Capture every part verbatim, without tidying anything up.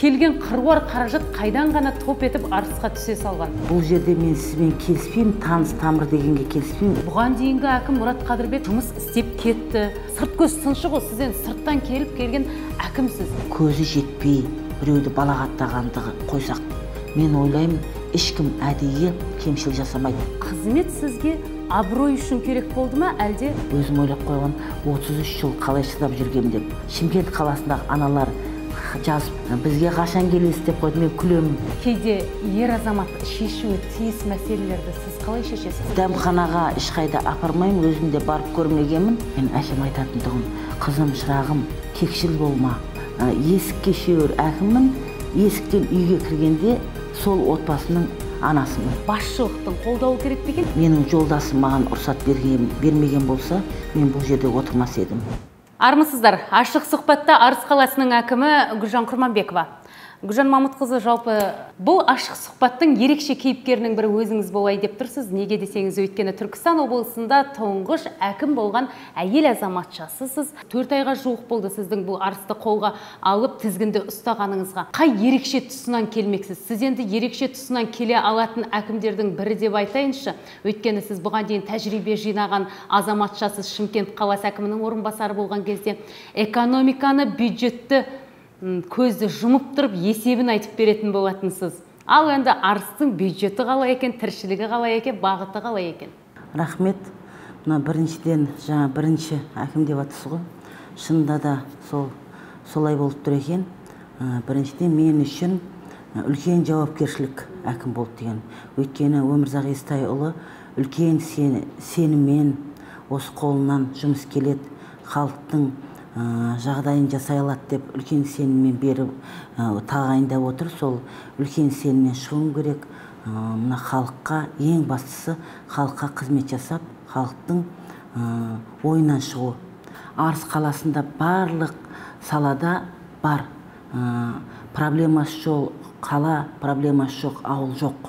келген қыруар қаражат қайдан ғана топ етіп арысқа түсе салған? Бұл жерде мен сізбен келіспеймін, таныс тамыр дегенге келіспеймін. Бұған дейінгі әкім Мұрат Қадырбек жұмыс істеп кетті. Сырт көз сыншы ғой, сізден сырттан келіп келген әкімсіз. Көзі жетпей, біреуді балағаттағандығы қойсақ, мен ойлаймын, ешкім әдейі кемшіл жасамайды. Қызмет сізге абырой үшін керек болды ма, әлде? Өзім ойлап қойған отыз үш жыл қалай шыдап жүргем деп. Шымкент қаласындағы аналар жазып, бізге қашан келесіз деп қойды, мен күлемін. Кейде ер азамат шешуі тиіс мәселелерді сіз қалай шешесіз? Дәмханаға ешқайда апармаймын, өзімде барып көрмегенмін. Мен әкем айтатын тұғым, қызым, шырағым, кекшіл болма. Есікке шеуір әкіммін, есіктен үйге кіргенде сол отбасының анасымын. Басшылықтың қолдауы керек деген? Менің жолдасым маған рұқсат бермеген болса, мен бұл жерде отырмас едім. Армысыздар, ашық сұхбатта Арыс қаласының әкімі Гүлжан Құрманбекова. Гүлжан Мамытқызы, жалпы бұл ашық сұхбаттың ерекше кейіпкерінің бірі өзіңіз болай деп тұрсыз. Неге десеңіз, өйткені Түркістан облысында тұңғыш әкім болған әйел азаматшасысыз. Төрт айға жуық болды сіздің бұл Арысты қолға алып тізгінді ұстағаныңызға. Қай ерекше тұсынан келмексіз? Сіз енді ерекше тұсынан келе алатын әкімдердің бірі деп айтайыншы. Өйткені сіз бұған дейін тәжірибе жинаған азаматшасыз. Шымкент қаласы әкімінің орынбасары болған кезде экономиканы, бюджетті көзді жұмып тұрып есебін айтып беретін болатынсыз. Ал енді Арыстың бюджеті қалай екен, тіршілігі қалай екен, бағыты қалай екен? Рахмет. Мына біріншіден, жаңа бірінші әкім деп атысы ғой. Шынында да сол солай болып тұр екен. Біріншіден мен үшін үлкен жауапкершілік әкім болды деген. Өйткені Өмірзақ Естайұлы үлкен сеніммен осы қолынан жұмыс келеді, халықтың жағдайын жасай алады деп үлкен сеніммен беріп тағайындап отыр. Сол үлкен сеніммен шығуым керек. Мына халыққа, ең бастысы халыққа қызмет жасап, халықтың ойынан шығу. Арыс қаласында барлық салада бар. Проблемасы жоқ қала, проблемасы жоқ ауыл жоқ.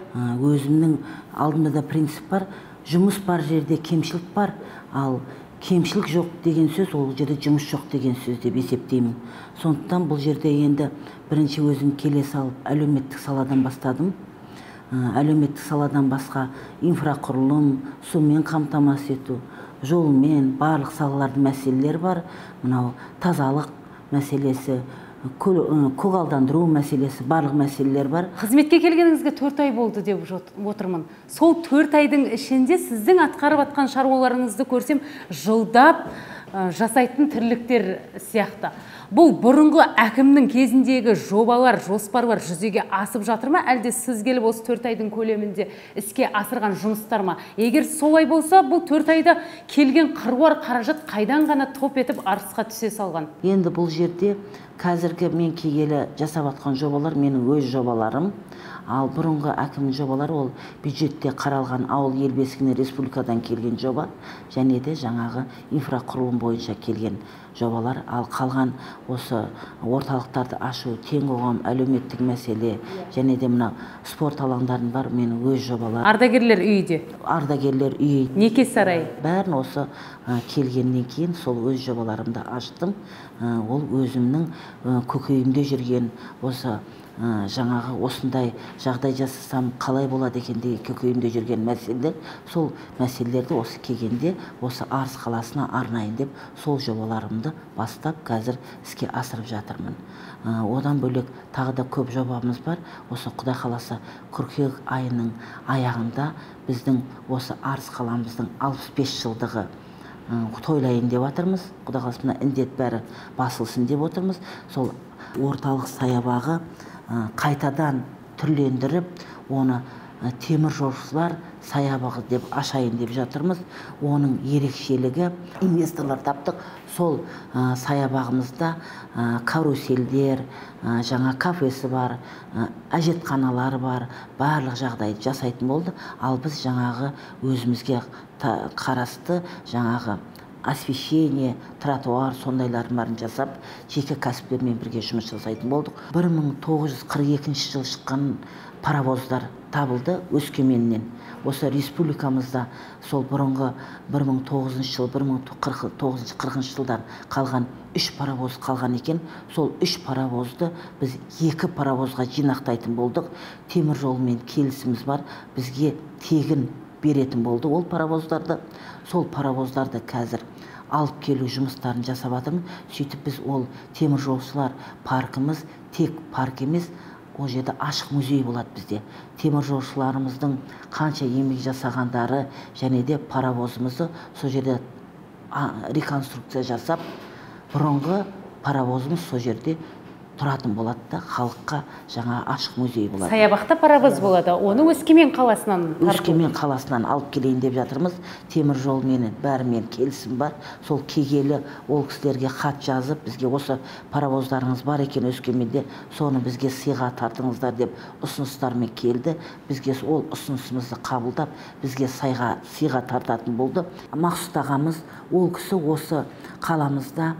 Өзімнің алдымда принцип бар. Жұмыс бар жерде кемшілік бар, ал кемшілік жоқ деген сөз, ол жерде жұмыс жоқ деген сөз деп есептеймін. Сондықтан бұл жерде енді бірінші өзім келе салып, әлеуметтік саладан бастадым. Әлеуметтік саладан басқа инфрақұрылым, сумен қамтамасыз ету, жолмен, барлық салалардың мәселелері бар. Мынау тазалық мәселесі, көгалдандыру мәселесі, барлық мәселелер бар. Қызметке келгеніңізге төрт ай болды деп отырмын. Сол төрт айдың ішінде сіздің атқарып атқан шаруаларыңызды көрсем, жылдап жасайтын тірліктер сияқты. Бұл бұрынғы әкімнің кезіндегі жобалар, жоспарлар жүзеге асып жатыр ма? Әлде сіз келіп осы төрт айдың көлемінде іске асырған жұмыстар ма? Егер солай болса, бұл төрт айда келген қыруар қаражат қайдан ғана топ етіп Арысқа түсе салған? Енді бұл жерде қазіргі мен келгелі жасап атқан жобалар менің өз жобаларым. Ал бұрынғы әкімнің жобалары ол бюджетте қаралған ауыл ел бесігіне республикадан келген жоба, және де жаңағы инфрақұрылым бойынша келген жобалар. Ал қалған осы орталықтарды ашу, тең қоғам, әлеуметтік мәселе, және де мына спорт алаңдарын бар менің өз жобалар. Ардагерлер үйде. Ардагерлер үйі. Неке сарайы. Бәрін осы келгеннен кейін сол өз жобаларымды аштым. Ол өзімнің көкейімде жүрген осы жаңағы осындай жағдай жасасам қалай болады екен деген көкейімде жүрген мәселелер, сол мәселелерді осы келгенде осы Арыс қаласына арнайын деп сол жобаларымды бастап қазір іске асырып жатырмын. Одан бөлек тағы да көп жобамыз бар. Осы Құдай қаласа қыркүйек айының аяғында біздің осы Арыс қаламыздың алпыс бес жылдығы тойлайын деп жатырмыз. Құдай қаласа мына індет бәрі басылсын деп отырмыз. Сол орталық саябағы қайтадан түрлендіріп, оны темір жолшылар саябағы деп ашайын деп жатырмыз. Оның ерекшелігі инвесторлар таптық. Сол саябағымызда каруселдер, жаңа кафесі бар, әжетханалары бар, барлық жағдайды жасайтын болды. Ал біз жаңағы өзімізге қарасты жаңағы освещение, тротуар сондайлардың бәрін жасап, жеке кәсіпкермен бірге жұмыс жасайтын болдық. бір мың тоғыз жүз қырық екінші жылы шыққан паровоздар табылды Өскеменнен. Осы республикамызда сол бұрынғы бір мың тоғыз жүзінші жыл, бір мың тоғыз жүз қырқыншы жылдан қалған үш паровоз қалған екен. Сол үш паровозды біз екі паровозға жинақтайтын болдық. Темір жолмен келісіміз бар, бізге тегін беретін болды ол паровоздарды. Сол паровоздарды қазір алып келу жұмыстарын жасап жатырмыз. Сөйтіп біз ол темір жолшылар паркіміз тек парк емес, ол жерде ашық музей болады бізде. Темір жолшыларымыздың қанша еңбек жасағандары және де паровозымызды сол жерде реконструкция жасап, бұрынғы паровозымыз сол жерде тұратын болады да, халыққа жаңа ашық музей болады. Саябақта паровоз болады, оны Өскемен қаласынан Өскемен қаласынан алып келейін деп жатырмыз. Темір жолмен бәрімен келісім бар. Сол кегелі ол кісілерге хат жазып, бізге осы паровоздарыңыз бар екен Өскеменде, соны бізге сыйға тартыңыздар деп ұсыныстармен келді. Бізге ол ұсынысымызды қабылдап, бізге сыйға сыйға тартатын болды. Мақсұт ағамыз ол кісі осы қаламызда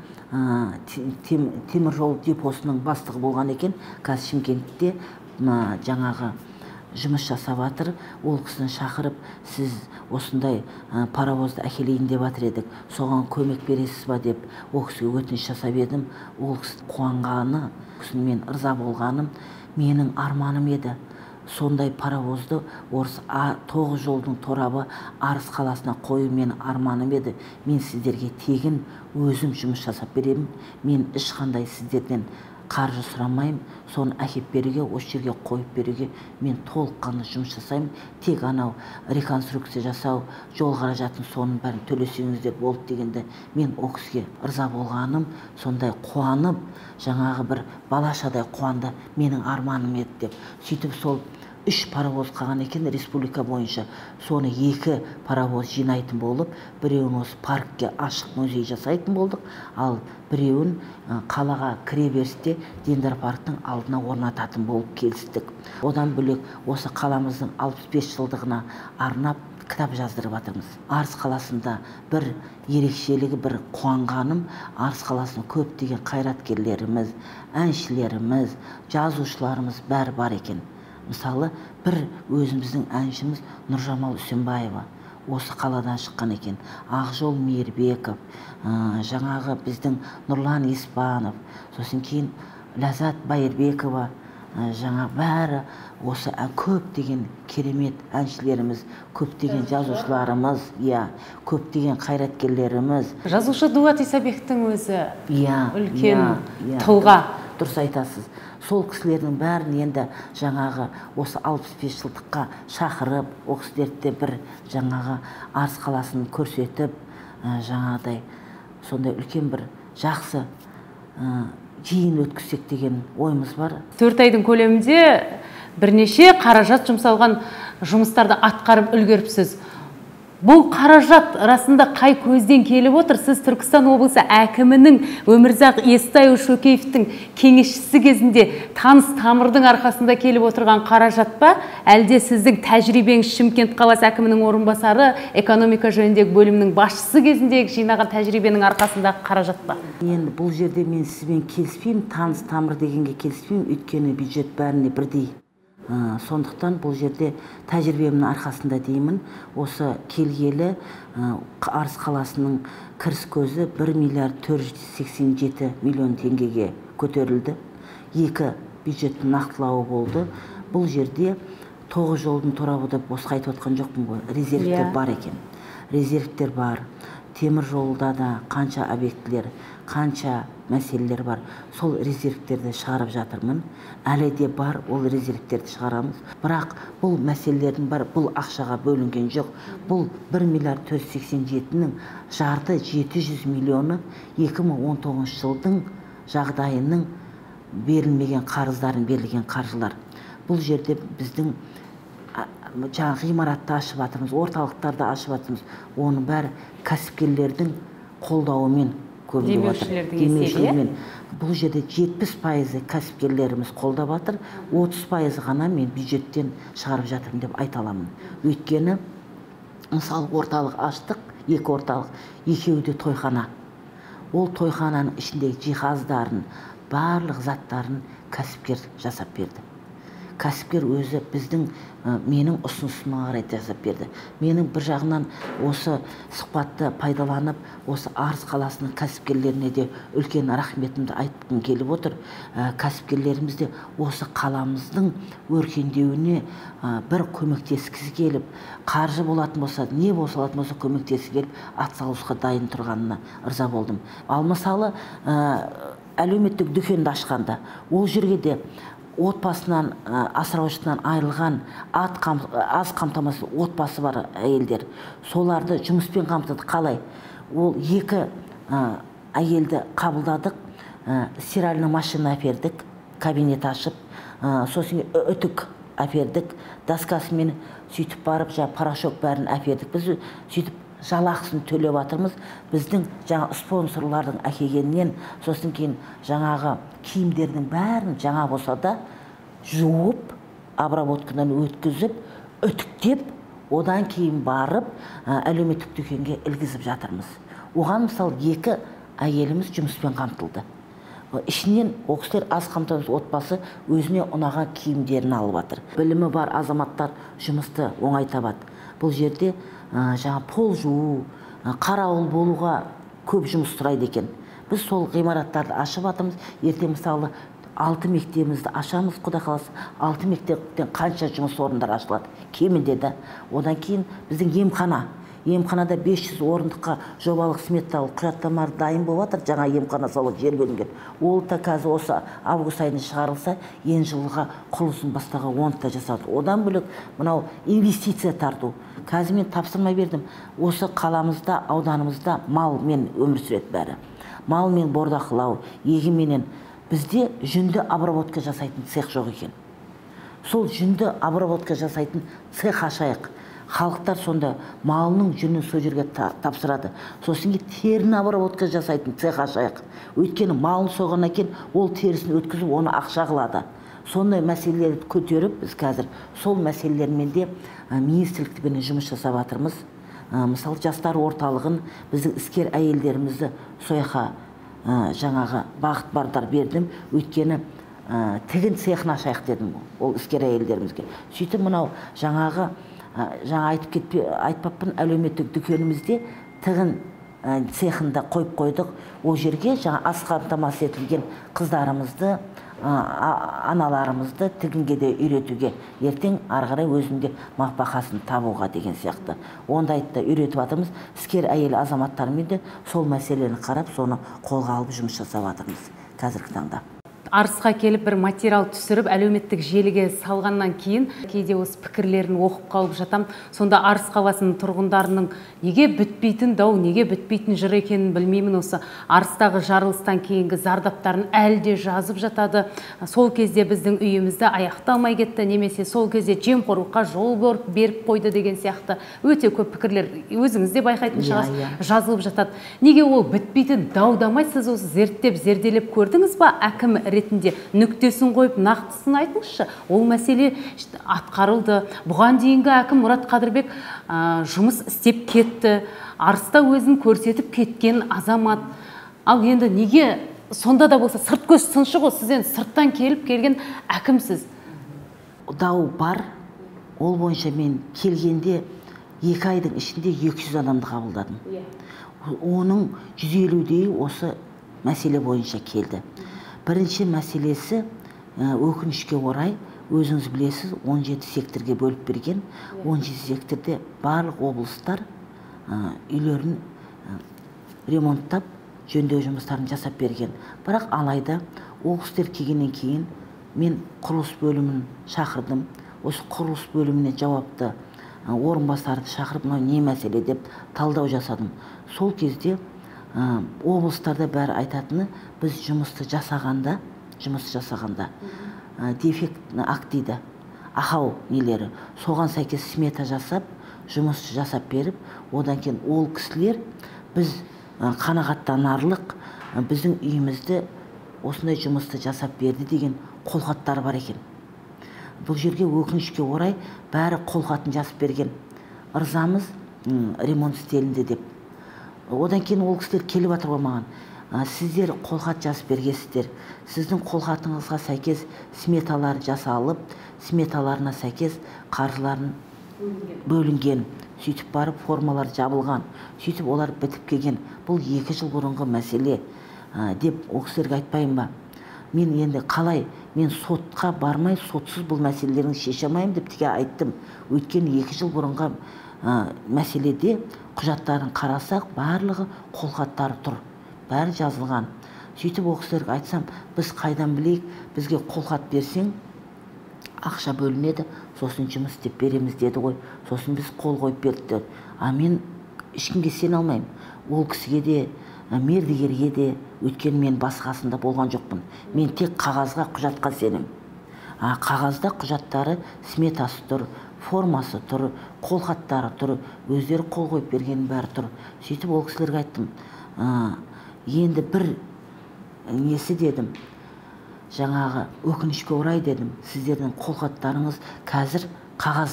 темір жол депосының бастығы болған екен. Қазір Шымкентте жаңағы жұмыс жасап жатыр. Ол кісіні шақырып, сіз осындай паровозды әкелейін деп жатыр едік, соған көмек бересіз ба деп ол кісіге өтініш жасап едім. Ол кісі қуанғаны, мен ырза болғаным менің арманым еді. Сондай паровозды орыс тоғыз жолдың торабы Арыс қаласына қою мен арманым еді. Мен сіздерге тегін өзім жұмыс жасап беремін. Мен ешқандай сіздерден қаржы сұрамайым. Соны әкеп беруге, осы жерге қойып беруге мен толыққанды жұмыс жасаймын. Тек анау реконструкция жасау, жол қаражатын соның бәрін төлесеңіздер болды дегенде мен ол кісіге ырза болғаным, сондай қуанып, жаңағы бір балашадай қуанды, менің арманым еді деп. Сөйтіп сол үш паровоз қалған екен республика бойынша. Соны екі паровоз жинайтын болып, біреуін осы паркке ашық музей жасайтын болдық, ал біреуін қалаға кіреберісте Дендар парктың алдына орнататын болып келістік. Одан бөлек осы қаламыздың алпыс бес жылдығына арнап кітап жаздырып жатырмыз. Арыс қаласында бір ерекшелігі, бір қуанғаным, Арыс қаласының көптеген қайраткерлеріміз, әншілеріміз, жазушыларымыз бәрі бар екен. Мысалы, бір өзіміздің әншіміз Нұржамал Үсенбаева осы қаладан шыққан екен. Ақжол Мейірбеков, жаңағы біздің Нұрлан Испанов, сосын кейін Ләззат Байырбекова, жаңа бәрі осы көптеген керемет әншілеріміз, көптеген жазушыларымыз, көптеген қайраткерлеріміз. Жазушы Дулат Исабековтің өзі үлкен тұлға. Дұрыс айтасыз. Сол кісілердің бәрін енді жаңағы осы алпыс бес жылдыққа шақырып, ол кісілерді бір жаңағы Арыс қаласын көрсетіп, жаңағыдай сондай үлкен бір жақсы жиын өткізсек деген ойымыз бар. Төрт айдың көлемінде бірнеше қаражат жұмсалған жұмыстарды атқарып үлгеріпсіз. Бұл қаражат расында қай көзден келіп отыр? Сіз Түркістан облысы әкімінің Өмірзақ Естайұлы Шөкеевтің кеңесшісі кезінде таныс тамырдың арқасында келіп отырған қаражат па? Әлде сіздің тәжірибеңіз Шымкент қаласы әкімінің орынбасары, экономика жөніндегі бөлімнің басшысы кезіндегі жинаған тәжірибенің арқасында қаражат па? Енді бұл жерде мен сізбен келіспеймін, таныс тамыр дегенге келіспеймін, өйткені бюджет бәріне бірдей. Сондықтан бұл жерде тәжірибемнің арқасында деймін, осы келгелі Арыс қаласының кіріс көзі бір миллиард төрт жүз сексен жеті миллион теңгеге көтерілді. Екі бюджеттің нақтылауы болды. Бұл жерде тоғыз жолдың торабы деп босқа айтып отқан жоқпын ғой, резервтер бар екен. Резервтер бар. Темір жолда да қанша объектілер, қанша мәселелер бар. Сол резервтерді шығарып жатырмын. Әлі де бар, ол резервтерді шығарамыз. Бірақ бұл мәселелердің бар, бұл ақшаға бөлінген жоқ. Бұл бір миллиард төрт жүз сексен жетінің жарты жеті жүз миллионы екі мың он тоғызыншы жылдың жағдайының берілмеген қарыздарын берілген қаржылар. Бұл жерде біздің жаңа ғимаратты ашып жатырмыз, орталықтарды ашып жатырмыз. Оның бәрі кәсіпкерлердің қолдауымен көріліп жатыр. Демеушілермен. Бұл жерде жетпіс пайызы кәсіпкерлеріміз қолдап жатыр, отыз пайызы ғана мен бюджеттен шығарып жатырмын деп айта аламын. Өйткені мысалы орталық аштық, екі орталық, екеуі де тойхана. Ол тойхананың ішіндегі жиһаздарын, барлық заттарын кәсіпкер жасап берді. Кәсіпкер өзі біздің менің ұсынысыма қарай жасап берді. Менің бір жағынан осы сұхбатты пайдаланып, осы Арыс қаласының кәсіпкерлеріне де үлкен рахметімді айтқым келіп отыр. Кәсіпкерлеріміз де осы қаламыздың өркендеуіне бір көмектескісі келіп, қаржы болатын болса, не болатын болса көмектесі келіп, атсалысуға дайын тұрғанына ырза болдым. Ал мысалы, әлеуметтік дүкенді ашқанда, ол жерге де отбасынан, асыраушысынан айырылған аз қамтамасыз отбасы бар әйелдер. Соларды жұмыспен қамтыды. Қалай? Ол екі әйелді қабылдадық, стиральный машина әпердік, кабинет ашып, сосын үтік әпердік, доскасымен сөйтіп барып, порошок бәрін әпердік. Біз сөйтіп жалақысын төлеп жатырмыз. Біздің жаңа спонсорлардың әкелгеннен, сосын кейін жаңағы киімдердің бәрін жаңа болса да жуып, обработкадан өткізіп, үтіктеп, одан кейін барып әлеуметтік дүкенге ілгізіп жатырмыз. Оған мысалы екі әйеліміз жұмыспен қамтылды. Ішінен оқыстар аз қамтамасыз отбасы өзіне ұнаған киімдерін алып жатыр. Білімі бар азаматтар жұмысты оңай табады. Бұл жерде жаңа пол жуу, қарауыл болуға көп жұмыс сұрайды екен. Біз сол ғимараттарды ашып жатырмыз. Ертең мысалы алты мектебімізді ашамыз, құда қаласа, алты мектептен қанша жұмыс орындары ашылады? Кемінде де. Одан кейін біздің емхана. Емханада бес жүз орындыққа жобалық сметалық құжаттамалар дайын болып жатыр. Жаңа емхана салу жер бөлінген. Ол да қазір осы август айында шығарылса, ең жылға құрылысын бастауға онда жасады. Одан бөлек мынау инвестиция тарту. Қазір мен тапсырма бердім. Осы қаламызда, ауданымызда малмен өмір сүреді бәрі. Малмен бордақылау, егіменен бізде жүнді обработка жасайтын цех жоқ екен. Сол жүнді обработка жасайтын цех ашайық. Халықтар сонда малының жүнін сол жерге тапсырады. Сосын теріні обработка жасайтын цех ашайық. Өйткені малын соғаннан кейін ол терісін өткізіп, оны ақша қылады. Сондай мәселелерді көтеріп, біз қазір сол мәселелермен де министрлікпен жұмыс жасап жатырмыз. Мысалы, жастар орталығын, біздің іскер әйелдерімізді сояқа жаңағы бағыт бардар бердім. Өйткені тігін цехын ашайық дедім ол іскер әйелдерімізге. Сөйтіп мынау жаңағы жаңа айтып кетпе айтпаппын, әлеуметтік дүкенімізде тігін цехында қойып қойдық. Ол жерге жаңа аз қамтамасыз етілген қыздарымызды, аналарымызды тігінге де үйретуге, ертең ары қарай өзінде мақбақасын табуға деген сияқты. Ондайды да үйретіп жатырмыз. Іскер әйел азаматтармен де сол мәселені қарап, соны қолға алып жұмыс жасап жатырмыз қазіргі таңда. Арысқа келіп бір материал түсіріп, әлеуметтік желіге салғаннан кейін кейде осы пікірлерін оқып қалып жатам. Сонда Арыс қаласының тұрғындарының неге бітпейтін дау, неге бітпейтін жыр екенін білмеймін. Осы Арыстағы жарылыстан кейінгі зардаптарын әлде жазып жатады. Сол кезде біздің үйімізді аяқталмай кетті, немесе сол кезде жемқорлыққа жол беріп қойды деген сияқты өте көп пікірлер өзіңіз де байқайтын шығарсыз, жазылып жатады. Неге ол бітпейтін даудамай, сіз осы зерттеп, зерделеп көрдіңіз ба? Әкім ретінде нүктесін қойып нақтысын айтыңызшы. Ол мәселе атқарылды. Бұған дейінгі әкім Мұрат Қадырбек жұмыс істеп кетті. Арыста өзін көрсетіп кеткен азамат. Ал енді неге сонда да болса сырт көз сыншы ғой, сізден сырттан келіп келген әкімсіз? Дау бар. Ол бойынша мен келгенде екі айдың ішінде екі жүз адамды қабылдадым. Оның жүз елудейі осы мәселе бойынша келді. Бірінші мәселесі, өкінішке орай, өзіңіз білесіз, он жеті секторге бөліп берген. он жеті секторде барлық облыстар үйлерін ремонттап, жөндеу жұмыстарын жасап берген. Бірақ алайда облыстар келгеннен кейін мен құрылыс бөлімін шақырдым. Осы құрылыс бөліміне жауапты орынбасарды шақырып, мынау не мәселе деп талдау жасадым. Сол кезде облыстарда бәрі айтатыны, біз жұмысты жасағанда, жұмысты жасағанда дефектіні акт дейді, ақау нелері, соған сәйкес смета жасап, жұмысты жасап беріп, одан кейін ол кісілер біз қанағаттанарлық біздің үйімізді осындай жұмысты жасап берді деген қолхаттар бар екен. Бұл жерге өкінішке орай бәрі қолхатын жазып берген. Ырзамыз ремонт істелінді деп. Одан кейін ол кісілер келіп жатыр ғой маған. Сіздер қолхат жазып бергенсіздер. Сіздің қолхатыңызға сәйкес сметалар жасалып, сметаларына сәйкес қаржыларын бөлінген. Сөйтіп барып формалар жабылған. Сөйтіп олар бітіп келген. Бұл екі жыл бұрынғы мәселе деп ол кісілерге айтпайын ба? Мен енді қалай, мен сотқа бармай, сотсыз бұл мәселелерін шеше алмаймын деп тіке айттым. Өйткені екі жыл бұрынғы мәселеде құжаттарын қарасақ, барлығы қолхаттары тұр. Бәрі жазылған. Сөйтіп ол кісілерге айтсам, біз қайдан білейік, бізге қолхат берсең, ақша бөлінеді, сосын жұмыс істеп береміз деді ғой. Сосын біз қол қойып бердік. А мен ешкімге сене алмаймын. Ол кісіге де, мердігерге де, өйткені мен басқасында болған жоқпын. Мен тек қағазға, құжатқа сенем. Қағазда құжаттары, сметасы тұр, формасы тұр, қолхаттары тұр, өздері қол қойып берген бәрі тұр. Сөйтіп ол кісілерге айттым, енді бір несі дедім, жаңағы өкінішке орай дедім, сіздердің қолхаттарыңыз қазір қағаз.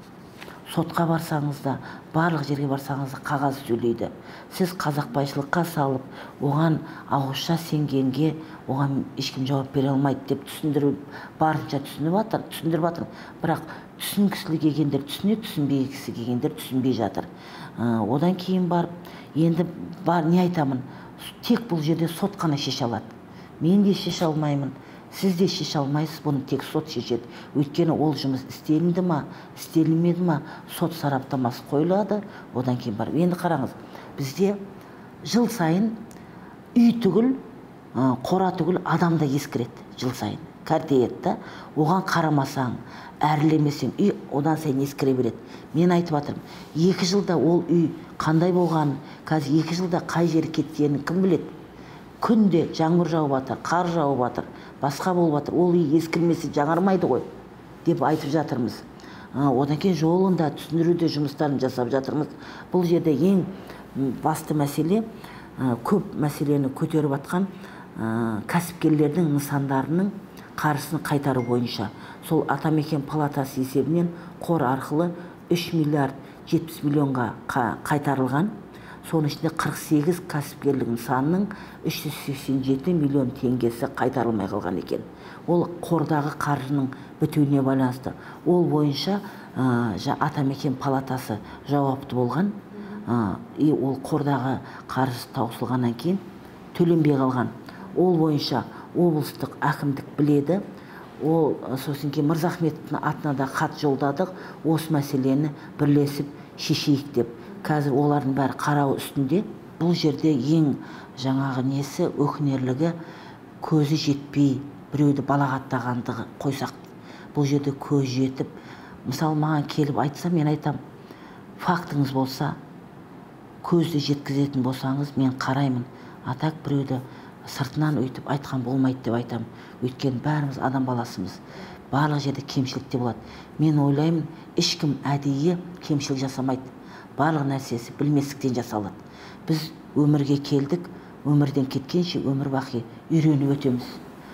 Сотқа барсаңыз да, барлық жерге барсаңыз да қағаз сөйлейді. Сіз қазақбайшылыққа салып, оған ауызша сенгенге, оған ешкім жауап бере алмайды деп түсіндіріп, барынша түсініп жатыр, түсіндіріп жатыр. Бірақ түсінгісі келгендер түсіне, түсінбегісі келгендер түсінбей жатыр. Одан кейін барып, енді бар не айтамын? Тек бұл жерде сот қана шеше алады. Мен де шеше алмаймын. Сіз де шеше алмайсыз, бұны тек сот шешеді. Өйткені ол жұмыс істелінді ма, істелінмеді ма, сот сараптамасы қойылады, одан кейін бар. Енді қараңыз, бізде жыл сайын үй түгіл, қора түгіл адамда ескіреді жыл сайын. Кәртейеді, оған қарамасаң, әрлемесең, үй одан сайын ескіре береді. Мен айтып жатырмын, екі жылда ол үй қандай болғанын, қазір екі жылда қай жері кеткенін кім біледі? Күнде жаңбыр жауып жатыр, қар жауып жатыр, басқа болып жатыр, ол үй ескірмесе жаңармайды ғой деп айтып жатырмыз. Одан кейін жолында түсіндіруде жұмыстарын жасап жатырмыз. Бұл жерде ең басты мәселе, көп мәселені көтеріп жатқан кәсіпкерлердің нысандарының қаржысын қайтару бойынша. Сол Атамекен палатасы есебінен қор арқылы үш миллиард жетпіс миллионға қайтарылған. Соның ішінде қырық сегіз кәсіпкерлік нысанның үш жүз сексен жеті миллион теңгесі қайтарылмай қалған екен. Ол қордағы қаржының бітуіне байланысты. Ол бойынша Атамекен палатасы жауапты болған. И ол қордағы қаржы таусылғаннан кейін төленбей қалған. Ол бойынша облыстық әкімдік біледі. Ол сосын кейін Мырзахметовтың атына да хат жолдадық. Осы мәселені бірлесіп шешейік деп. Қазір олардың бәрі қарау үстінде. Бұл жерде ең жаңағы несі өкінерлігі көзі жетпей біреуді балағаттағандығы қойсақ. Бұл жерде көз жетіп, мысалы маған келіп айтса, мен айтам, фактыңыз болса, көзді жеткізетін болсаңыз, мен қараймын. Атак біреуді сыртынан өйтіп айтқан болмайды деп айтам. Өйткені бәріміз адам баласымыз. Барлық жерде кемшілікте болады. Мен ойлаймын, ешкім әдейі кемшілік жасамайды. Барлық нәрсесі білместіктен жасалады. Біз өмірге келдік, өмірден кеткенше өмір бақи үйреніп өтеміз.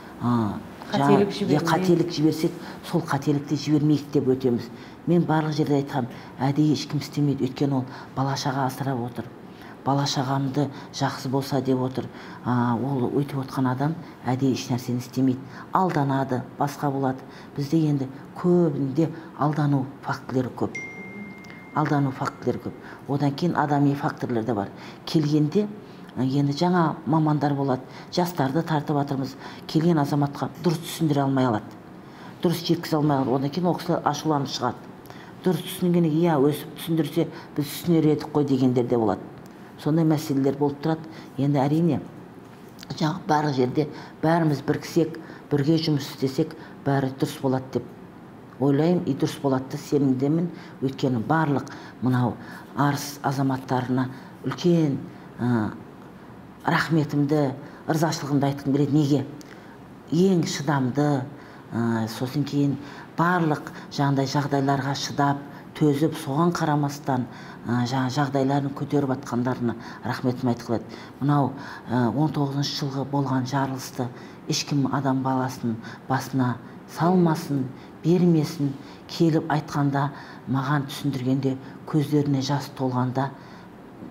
Қателік жіберсек, сол қателікті жібермейік деп өтеміз. Мен барлық жерде айтқам, әдейі ешкім істемейді, өйткені ол балашаға асырап отыр. Балашағамды жақсы болса деп отыр. Ол өйтіп отқан адам әдейі еш нәрсені істемейді. Алданады, басқа болады. Бізде енді көбінде алдану фактілері көп. Алдану фактілері көп. Одан кейін адами факторлар да бар. Келгенде енді жаңа мамандар болады. Жастарды тартып жатырмыз. Келген азаматқа дұрыс түсіндіре алмай алады. Дұрыс жеткізе алмай алады. Одан кейін ол кісілер ашуланып шығады. Дұрыс түсінгенде, иә, өсіп түсіндірсе, біз түсінер едік қой дегендер де болады. Сондай мәселелер болып тұрады. Енді әрине, жаңағы барлық жерде бәріміз біріксек, бірге жұмыс істесек, бәрі дұрыс болады деп ойлаймын, и дұрыс болады сенімдемін. Өйткені барлық мынау арыс азаматтарына үлкен рахметімді, ырзашылығымды айтқым келеді. Неге? Ең шыдамды, сосын кейін барлық жаңағыдай жағдайларға шыдап, төзіп, соған қарамастан жағдайларын көтеріп атқандарына рахметім айтқылады. Мынау он тоғызыншы жылғы болған жарылысты ешкім адам баласының басына салмасын, бермесін, келіп айтқанда, маған түсіндіргенде, көздеріне жас толғанда,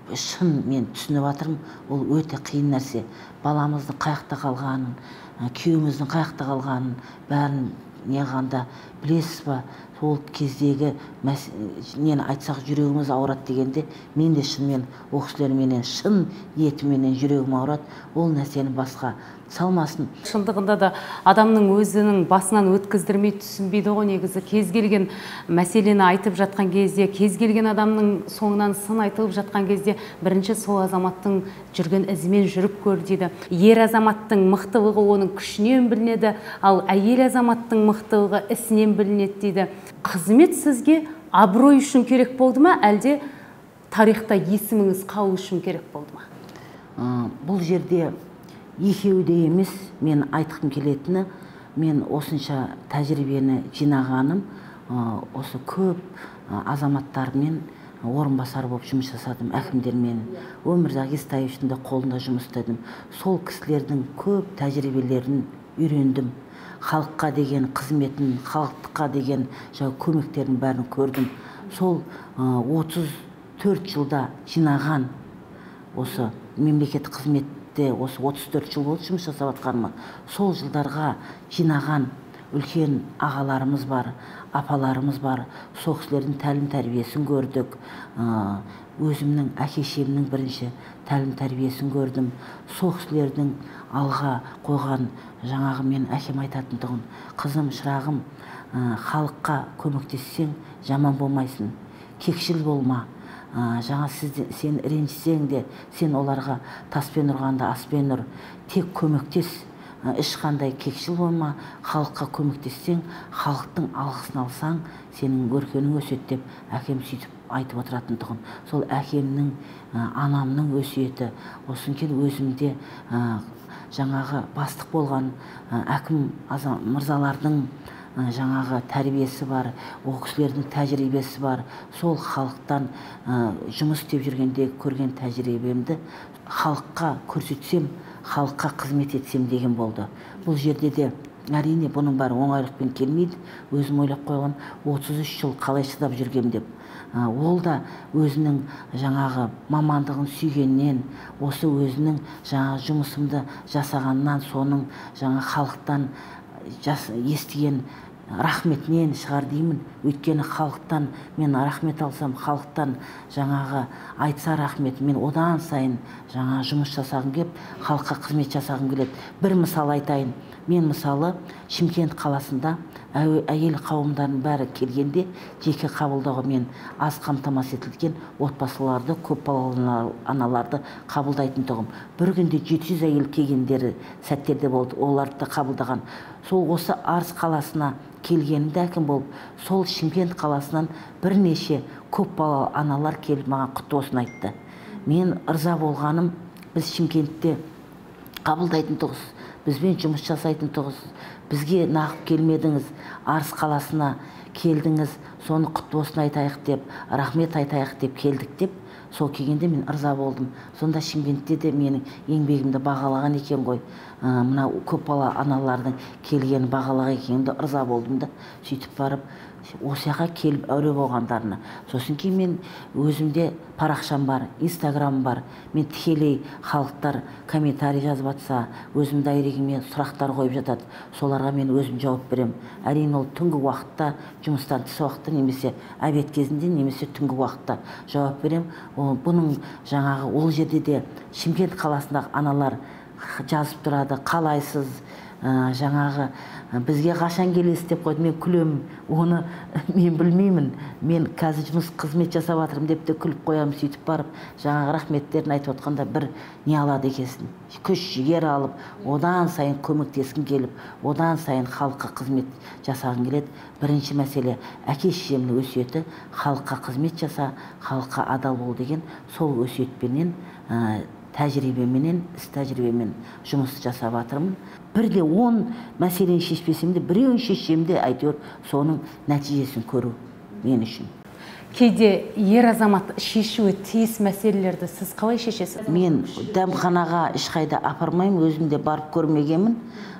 шын мен түсініп жатырмын, ол өте қиын нәрсе. Баламыздың қаяқта қалғанын, күйеуіміздің қаяқта қалғанын бәрін неғанда білесіз ба? Сол кездегі нені айтсақ жүрегіміз ауырады дегенде, мен де шынымен ол кісілерменен шын ниетіменен жүрегім ауырады. Ол нәрсені басқа салмасын. Шындығында да адамның өзінің басынан өткіздірмей түсінбейді ғой негізі. Кез келген мәселені айтып жатқан кезде, кез келген адамның соңынан сын айтылып жатқан кезде, бірінші сол азаматтың жүрген ізімен жүріп көр дейді. Ер азаматтың мықтылығы оның күшінен білінеді, ал әйел азаматтың мықтылығы ісінен білінеді дейді. Қызмет сізге абырой үшін керек болды ма, әлде тарихта есіміңіз қалу үшін керек болды ма? Бұл жерде екеуі де емес, мен айтқым келетіні, мен осынша тәжірибені жинағаным, осы көп азаматтармен орынбасар болып жұмыс жасадым, әкімдермен. Өмірзақ Естаевичтің де қолында жұмыс істедім. Сол кісілердің көп тәжірибелерін үйрендім. Халыққа деген қызметін, халыққа деген көмектерін бәрін көрдім. Сол отыз төрт жылда жинаған осы мемлекеттік қызметте осы отыз төрт жыл болды жұмыс жасап жатқаныма. Сол жылдарға жинаған үлкен ағаларымыз бар, апаларымыз бар. Сол кісілердің тәлім тәрбиесін көрдік. Өзімнің әке-шемнің бірінші тәлім тәрбиесін көрдім. Сол кісілердің алға қойған жаңағы мен әкем айтатындығын, қызым, шырағым, халыққа көмектессең жаман болмайсың, кекшіл болма. Жаңа сен ренжісең де, сен оларға таспен ұрғанда аспен ұр, тек көмектес, ешқандай кекшіл болма. Халыққа көмектессең, халықтың алғысын алсаң, сенің өркенің өседі деп әкем сөйтіп айтып отыратындығын. Сол әкемнің, анамның өсиеті, осын кейін өзімде жаңағы бастық болған әкім мырзалардың жаңағы тәрбиесі бар, ол кісілердің тәжірибесі бар. Сол халықтан жұмыс істеп жүргенде көрген тәжірибемді халыққа көрсетсем, халыққа қызмет етсем деген болды. Бұл жерде де әрине бұның бәрі оңайлықпен келмейді. Өзім ойлап қойған отыз үш жыл қалай шыдап жүргем деп. Ол да өзінің жаңағы мамандығын сүйгеннен, осы өзінің жаңағы жұмысымды жасағаннан, соның жаңа халықтан естіген рахметінен шығар деймін. Өйткені халықтан мен рахмет алсам, халықтан жаңағы айтса рахмет, мен одан сайын жаңа жұмыс жасағым келіп, халыққа қызмет жасағым келеді. Бір мысал айтайын. Мен мысалы Шымкент қаласында әйел қауымдардың бәрі келгенде жеке қабылдауға мен аз қамтамасыз етілген отбасыларды, көп балалы аналарды қабылдайтын тұғым. Бір күнде жеті жүз әйел келгендері сәттерде болды, оларды қабылдаған. Сол осы Арыс қаласына келгенімде әкім болып, сол Шымкент қаласынан бірнеше көп балалы аналар келіп маған құтты болсын айтты. Мен ырза болғаным, біз Шымкентте қабылдайтын тұғыз, бізбен жұмыс жасайтын тұғыз, бізге нағып келмедіңіз, Арыс қаласына келдіңіз, соны құтты болсын айтайық деп, рахмет айтайық деп келдік деп, сол келгенде мен ырза болдым. Сонда Шымкентте де менің еңбегімді бағалаған екен ғой. Мына көп бала аналардың келгені бағалаған екенімді ырза болдым да, сөйтіп барып осыяқа келіп әуре болғандарына. Сосын кейін мен өзімде парақшам бар, инстаграмым бар. Мен тікелей халықтар комментарий жазып жатса, өзім дайрегіме сұрақтар қойып жатады. Соларға мен өзім жауап берем. Әрине ол түнгі уақытта, жұмыстан тыс уақытта, немесе обед кезінде, немесе түнгі уақытта жауап берем. Бұның жаңағы ол жерде де Шымкент қаласындағы аналар жазып тұрады, қалайсыз, жаңағы бізге қашан келесіз деп қойды. Мен күлем, оны мен білмеймін, мен қазір жұмыс қызмет жасап жатырмын деп те күліп қоямын. Сөйтіп барып жаңағы рахметтерін айтып отқанда бір не алады екенсің, күш жігер алып, одан сайын көмектескің келіп, одан сайын халыққа қызмет жасағың келеді. Бірінші мәселе әке-шешемнің өсиеті, халыққа қызмет жаса, халыққа адал бол деген сол өсиетпенен, тәжірибеменен, іс тәжірибемен жұмыс жасап жатырмын. Бірде он мәселені шешпесем де, біреуін шешсем де, әйтеуір соның нәтижесін көру мен үшін. Кейде ер азамат шешуі тиіс мәселелерді сіз қалай шешесіз? Мен дәмханаға ешқайда апармаймын, өзімде барып көрмегенмін.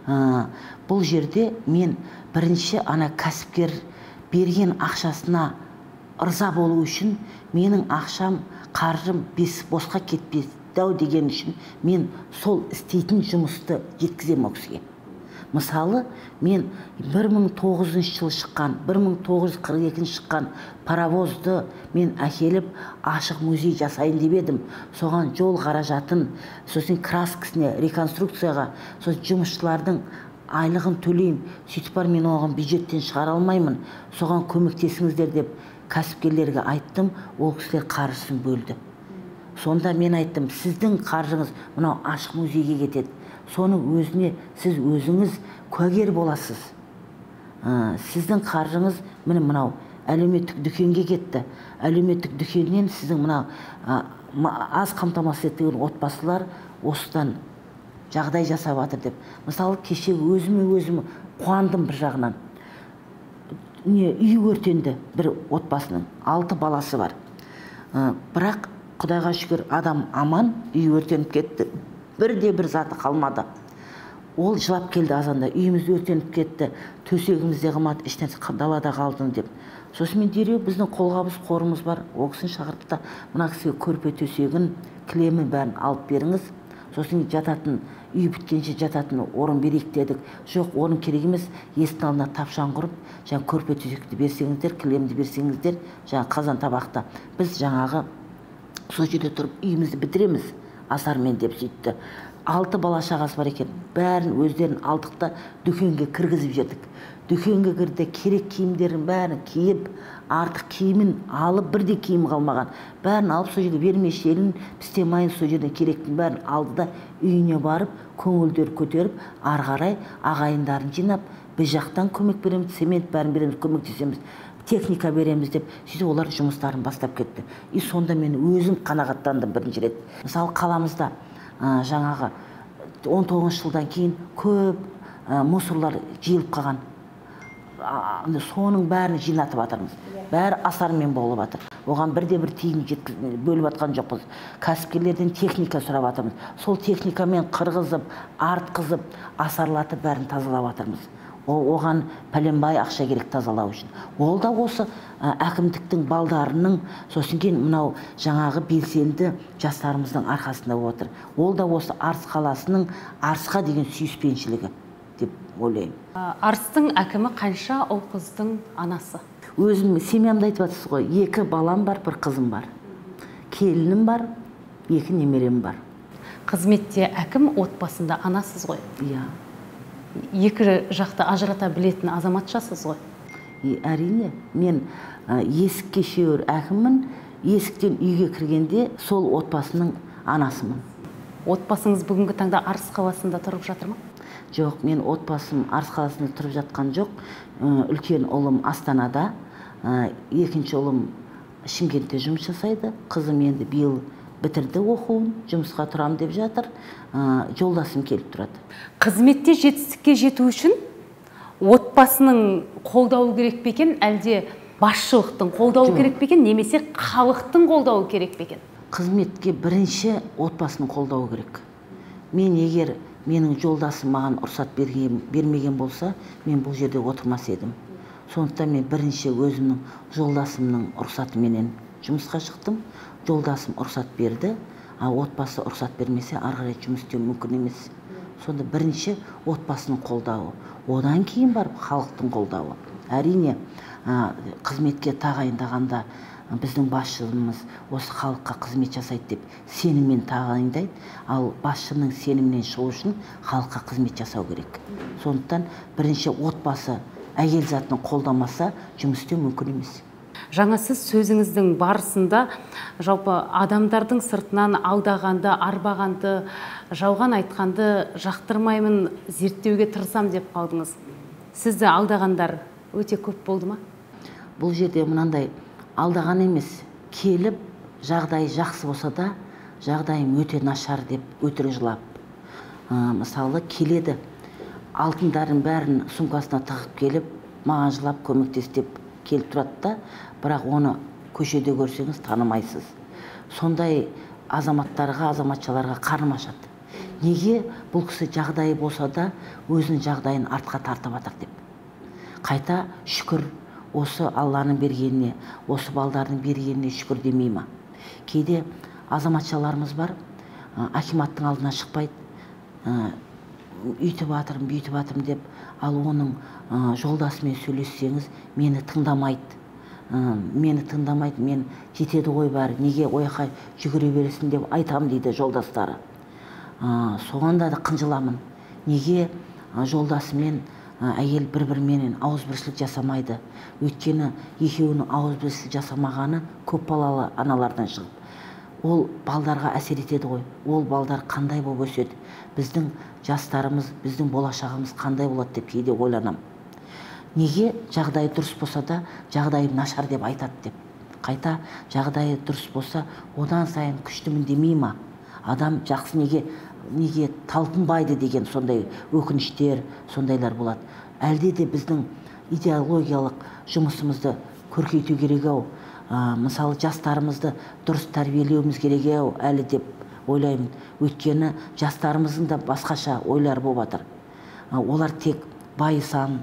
Бұл жерде мен бірінші ана кәсіпкер берген ақшасына ырза болу үшін менің ақшам қаржым бес босқа кетпес дәу деген үшін мен сол істейтін жұмысты жеткізем ол кісіге. Мысалы, мен бір мың тоғыз жүзінші жылы шыққан, бір мың тоғыз жүз қырық екінші шыққан паровозды мен әкеліп ашық музей жасайын деп едім. Соған жол қаражатын, сосын краскісіне, реконструкцияға, сосын жұмысшылардың айлығын төлейм. Сөйтіп бар, мен оған бюджеттен шығара алмаймын. Соған көмектесіңіздер деп кәсіпкерлерге айттым, ол кісілер қаржысын бөлді. Сонда мен айттым, сіздің қаржыңыз мынау ашық музейге кетеді. Соның өзіне сіз өзіңіз куәгер боласыз. Сіздің қаржыңыз міне мынау әлеуметтік дүкенге кетті. Әлеуметтік дүкеннен сіздің мынау аз қамтамасыз етілген отбасылар осыдан жағдай жасап жатыр деп. Мысалы, кеше өзіме өзім қуандым бір жағынан. Үй өртенді бір отбасының, алты баласы бар. Бірақ Құдайға шүкір адам аман, үй өртеніп кетті. Бірде бір заты қалмады. Ол жылап келді азанда, үйіміз өртеніп кетті, төсегімізде қымат, іштен далада қалдым деп. Сосын мен дереу біздің қолғабыс қорымыз бар, ол кісіні шақыртты да, мына кісіге көрпе төсегін, кілемін бәрін алып беріңіз. Сосын жататын, үй біткенше жататын орын берейік дедік. Жоқ, орын керек емес, есіктің алдына тапшаң құрып, жаңа көрпе төсекті берсеңіздер, кілемді берсеңіздер, жаңа қазан табақта. Біз жаңағы сол жерде тұрып үйімізді бітіреміз асармен деп сөйтті. Алты бала шағасы бар екен. Бәрін өздерін алдық та дүкенге кіргізіп жердік. Дүкенге кірді, керек киімдерін бәрін киіп, артық киімін алып, бірде киім қалмаған. Бәрін алып сол жерде вермишелін, пістемайын сол жерден керектің бәрін алды да үйіне барып, көңілдер көтеріп, ары қарай ағайындарын жинап, біз жақтан көмек береміз, цемент бәрін береміз, көмектесеміз. Техника береміз деп, сөйтіп олар жұмыстарын бастап кетті. И сонда мен өзім қанағаттандым бірінші рет. Мысалы, қаламызда жаңағы он тоғызыншы жылдан кейін көп мусорлар жиылып қалған. Соның бәрін жинатып жатырмыз. Бәрі асармен болып жатыр. Оған бірде бір тиын бөліп жатқан жоқпыз. Кәсіпкерлерден техника сұрап жатырмыз. Сол техникамен қырғызып, артқызып, асарлатып бәрін тазалап жатырмыз. Оған пәленбай ақша керек тазалау үшін. Ол да осы әкімдіктің балдарының, сосын кейін мынау жаңағы белсенді жастарымыздың арқасында отыр. Ол да осы Арыс қаласының Арысқа деген сүйіспеншілігі деп ойлаймын. Арыстың әкімі қанша ұл қыздың анасы? Өзім семьямды айтып жатсыз ғой, екі балам бар, бір қызым бар. Келінім бар, екі немерем бар. Қызметте әкім, отбасында анасыз ғой? Иә. Екі жақты ажырата білетін азаматшасыз ғой? Әрине, мен есікке шеуір әкіммін, есіктен үйге кіргенде сол отбасының анасымын. Отбасыңыз бүгінгі таңда Арыс қаласында тұрып жатыр ма? Жоқ, мен отбасым Арыс қаласында тұрып жатқан жоқ. Үлкен ұлым Астанада, екінші ұлым Шымкентте жұмыс жасайды. Қызым енді биыл бітірді оқуын, жұмысқа тұрам деп жатыр. Жолдасым келіп тұрады. Қызметте жетістікке жету үшін отбасының қолдауы керек пе екен, әлде басшылықтың қолдауы керек пе екен, немесе халықтың қолдауы керек пе екен? Қызметке бірінші отбасының қолдауы керек. Мен егер менің жолдасым маған рұқсат бермеген болса, мен бұл жерде отырмас едім. Сондықтан мен бірінші өзімнің жолдасымның рұқсатыменен жұмысқа шықтым. Жолдасым рұқсат берді, а отбасы рұқсат бермесе, ары қарай жұмыс істеу мүмкін емес. Сонда бірінші отбасының қолдауы, одан кейін барып халықтың қолдауы. Әрине, қызметке тағайындағанда біздің басшымыз осы халыққа қызмет жасайды деп сеніммен тағайындайды, ал басшының сенімінен шығу үшін халыққа қызмет жасау керек. Сондықтан бірінші отбасы әйел затының қолдамаса жұмыс істеу мүмкін емес. Жаңа сіз сөзіңіздің барысында жалпы адамдардың сыртынан алдағанды, арбағанды, жалған айтқанды жақтырмаймын, зерттеуге тырысам деп қалдыңыз. Сізді алдағандар өте көп болды ма? Бұл жерде мынандай алдаған емес, келіп жағдай жақсы болса да, жағдайым өте нашар деп өтірік жылап. Мысалы, келеді, алтындарын бәрін сумкасына тығып келіп, маған жылап көмектестеп келіп тұрады да, бірақ оны көшеде көрсеңіз танымайсыз. Сондай азаматтарға, азаматшаларға қарным ашады. Неге бұл кісі жағдайы болса да өзінің жағдайын артқа тартып жатыр деп. Қайта шүкір, осы Алланың бергеніне, осы балдардың бергеніне шүкір демей ма? Кейде азаматшаларымыз бар, акиматтың алдына шықпайды, үйтіп атырым, бүйтіп атырым деп, ал оның жолдасымен сөйлессеңіз, мені тыңдамайды. Мені тыңдамайды, мен жетеді ғой бәрі, неге ойқа жүгіре бересің деп айтам дейді жолдастары. Соғанда да қынжыламын. Неге жолдасымен әйел бір-бірменен ауызбіршілік жасамайды? Өйткені екеуінің ауызбіршілік жасамағаны көп балалы аналардан шығып. Ол балдарға әсер етеді ғой. Ол балдар қандай болып өседі? Біздің жастарымыз, біздің болашағымыз қандай болады деп кейде ойланам. Неге жағдайы дұрыс болса да, жағдайым нашар деп айтады деп. Қайта жағдайы дұрыс болса, одан сайын күштімін демей ма? Адам жақсы неге неге талпынбайды деген сондай өкініштер, сондайлар болады. Әлде де біздің идеологиялық жұмысымызды көркейту керек ау. Мысалы, жастарымызды дұрыс тәрбиелеуіміз керек ау әлі деп ойлаймын. Өйткені жастарымыздың да басқаша ойлар болып жатыр. Олар тек байысам,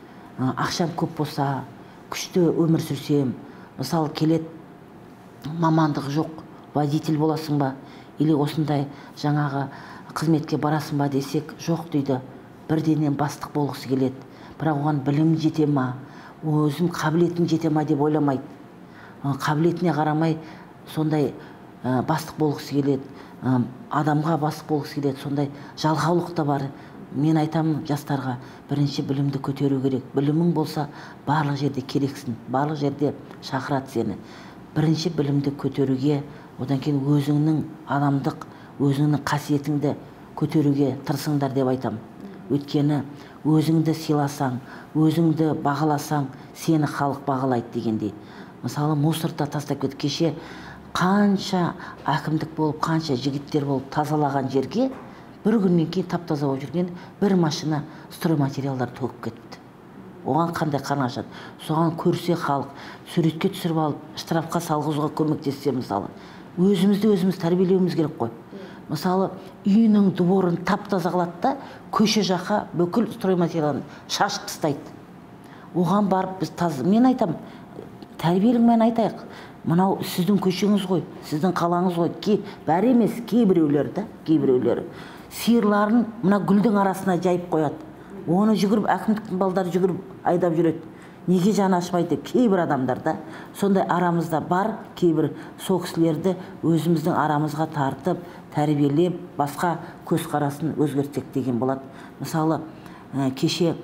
ақшам көп болса, күшті өмір сүрсем, мысалы келет мамандық жоқ, водитель боласың ба, или осындай жаңағы қызметке барасың ба десек, жоқ дейді. Бірденен бастық болғысы келеді. Бірақ оған білім жете ма, өзім қабілетім жете ма деп ойламайды. Қабілетіне қарамай сондай бастық болғысы келеді, адамға бастық болғысы келеді, сондай жалқаулық та бар. Мен айтамын жастарға, бірінші білімді көтеру керек. Білімің болса, барлық жерде керексің, барлық жерде шақырады сені. Бірінші білімді көтеруге, одан кейін өзіңнің адамдық, өзіңнің қасиетіңді көтеруге тырысыңдар деп айтам. Өйткені өзіңді сыйласаң, өзіңді бағаласаң, сені халық бағалайды дегендей. Мысалы, мусорда тастап кетіп, кеше қанша әкімдік болып, қанша жігіттер болып тазалаған жерге бір күннен кейін тап-таза болып жүрген бір машина стройматериалдар төгіп кетті. Оған қандай қан ашады? Соған көрсе халық, суретке түсіріп алып, штрафқа салғызуға көмектессе, мысалы, өзімізді өзіміз тәрбиелеуіміз керек қой. Мысалы, үйінің дворын тап-таза қылады да, көше жаққа бүкіл стройматериалын шашып тастайды. Оған барып біз таза, мен айтам, тәрбиелігімен айтайық. Мынау сіздің көшеңіз ғой, сіздің қалаңыз ғой, ке бәрі емес, кейбіреулері да, кейбіреулері сиырларын мына гүлдің арасына жайып қояды. Оны жүгіріп, әкімдіктің балдары жүгіріп айдап жүреді. Неге жаны ашымайды деп, кейбір адамдарда сондай арамызда бар, кейбір сол кісілерді өзіміздің арамызға тартып, тәрбиелеп, басқа көзқарасын өзгертсек деген болады. Мысалы, кеше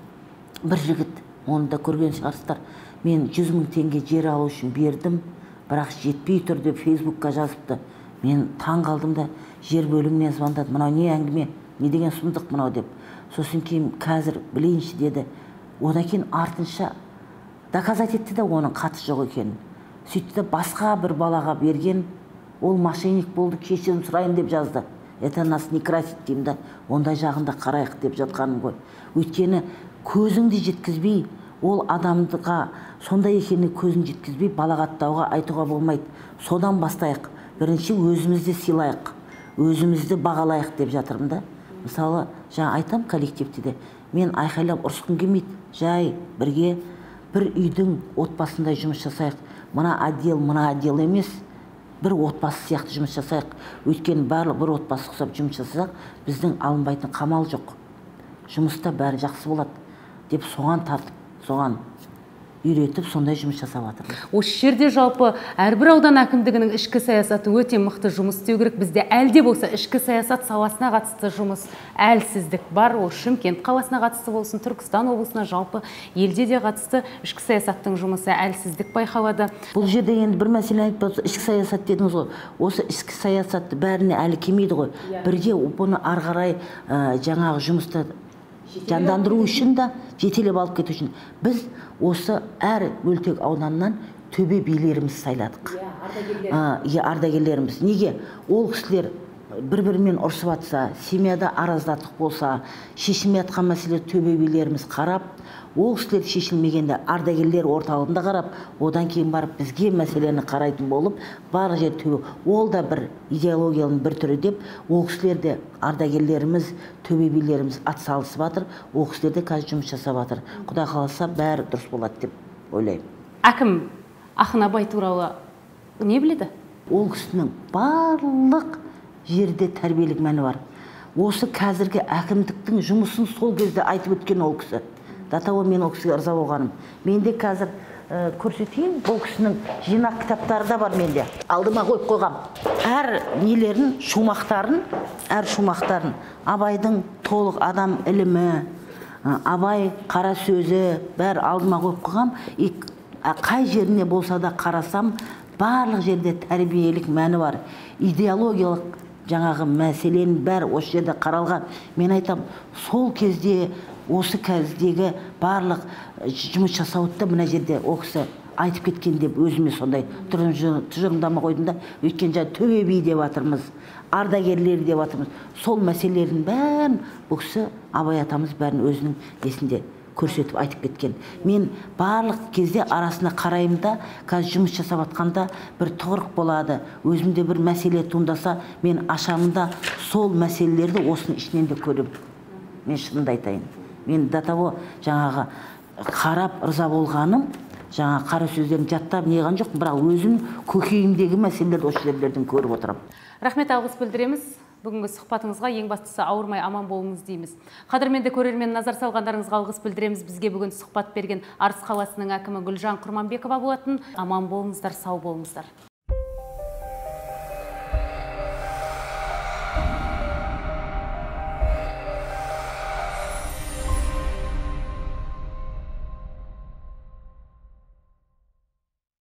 бір жігіт, оны да көрген шығарсыздар, мен жүз мың теңге жер алу үшін бердім, бірақ жетпей тұр деп фейсбукқа жазыпты. Мен таң қалдым да, жер бөлімінен звондады, мынау не әңгіме, не деген сұмдық мынау деп. Сосын кейін қазір білейінші деді. Одан кейін артынша доказать етті де оның қаты жоқ екенін. Сөйтті де басқа бір балаға берген, ол мошенник болды, кешірім сұрайын деп жазды. Это нас не красит деймін да, ондай жағында қарайық деп жатқаным ғой. Өйткені көзіңді жеткізбей, ол адамдыға сондай екені көзін жеткізбей, балағаттауға айтуға болмайды. Содан бастайық. Бірінші өзімізді сыйлайық, өзімізді бағалайық деп жатырмын да. Мысалы, жаңа айтам коллективте, мен айқайлап ұрысқым келмейді. Жай бірге бір үйдің отбасындай жұмыс жасайық. Мына отдел, мына отдел емес, бір отбасы сияқты жұмыс жасайық. Өйткені барлық бір отбасы ұқсап жұмыс жасасақ, біздің алынбайтын қамал жоқ. Жұмыста бәрі жақсы болады деп соған тартып, соған үйретіп, сондай жұмыс жасап жатырмыз. Осы жерде жалпы әрбір аудан әкімдігінің ішкі саясаты өте мықты жұмыс істеу керек. Бізде әлде болса ішкі саясат саласына қатысты жұмыс әлсіздік бар. Ол Шымкент қаласына қатысты болсын, Түркістан облысына, жалпы елде де қатысты ішкі саясаттың жұмысы әлсіздік байқалады. Бұл жерде енді бір мәселе айтып, ішкі саясат дедіңіз ғой. Осы ішкі саясатты бәріне әлі келмейді ғой. Бірге бұны ары қарай жаңағы жұмысты жандандыру үшін да, жетелеп алып кету үшін біз осы әр өлтек ауданнан төбе билеріміз сайладық. Ардагерлеріміз. Неге? Ол кісілер бір-бірімен ұрсып атса, семьяда араздатық болса, шешілмей жатқан мәселе төбе билеріміз қарап, ол кісілер шешілмегенде ардагерлер орталығында қарап, одан кейін барып бізге мәселені қарайтын болып, барлық жер төбе. Ол да бір идеологияның бір түрі деп, ол кісілер де ардагерлеріміз, төбе билеріміз атсалысып жатыр, ол кісілер де қазір жұмыс жасап жатыр. Құдай қаласа бәрі дұрыс болады деп ойлаймын. Әкім Ақын Абай туралы не біледі? Ол кісінің барлық жерде тәрбиелік мәні бар. Осы қазіргі әкімдіктің жұмысын сол кезде айтып өткен ол кісі. До того мен ол кісіге ырза болғаным. Менде қазір көрсетейін, ол кісінің жинақ кітаптары да бар менде. Алдыма қойып қойғам. Әр нелерін, шумақтарын, әр шумақтарын, Абайдың толық адам ілімі, Абай қара сөзі, бәр алдыма қойып қойғам. Қай жеріне болса да қарасам, барлық жерде тәрбиелік мәні бар. Идеологиялық жаңағы мәселенің бәрі осы жерде қаралған. Мен айтам, сол кезде осы кездегі барлық жұмыс жасауытта мына жерде ол кісі айтып кеткен деп өзіме сондай тұжырымдама қойдым да. Өйткені жаңа төбе би деп жатырмыз, ардагерлер деп жатырмыз. Сол мәселелердің бәрін бұл кісі Абай атамыз бәрін өзінің есінде көрсетіп айтып кеткен. Мен барлық кезде арасына қараймын да, қазір жұмыс жасап атқанда бір тұғырық болады, өзімде бір мәселе туындаса, мен ашамында сол мәселелерді осының ішінен де көрем. Мен шынымды айтайын. Мен до того жаңағы қарап ырза болғаным, жаңа қара сөздерін жаттап неған жоқ, бірақ өзім көкейімдегі мәселелерді осы жерлерден көріп отырам. Рахмет, алғыс білдіреміз. Бүгінгі сұхбатыңызға ең бастысы ауырмай аман болыңыз дейміз. Қадірменді көрермен, назар салғандарыңызға алғыс білдіреміз. Бізге бүгін сұхбат берген Арыс қаласының әкімі Гүлжан Құрманбекова болатын. Аман болыңыздар, сау болыңыздар.